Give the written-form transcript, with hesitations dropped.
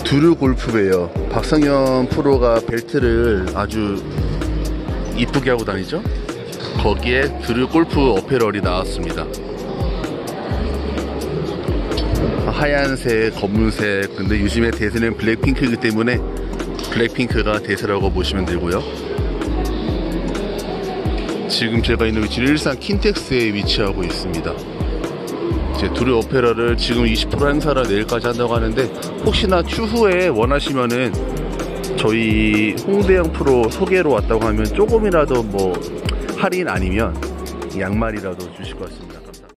두루 골프웨어. 박성현 프로가 벨트를 아주 이쁘게 하고 다니죠. 거기에 두루 골프 어페럴이 나왔습니다. 하얀색, 검은색. 근데 요즘에 대세는 블랙핑크이기 때문에 블랙핑크가 대세라고 보시면 되고요. 지금 제가 있는 위치는 일산 킨텍스에 위치하고 있습니다. 이제 두루 어페럴을 지금 20% 행사를 내일까지 한다고 하는데, 혹시나 추후에 원하시면은 저희 홍대영 프로 소개로 왔다고 하면 조금이라도 뭐 할인 아니면 양말이라도 주실 것 같습니다.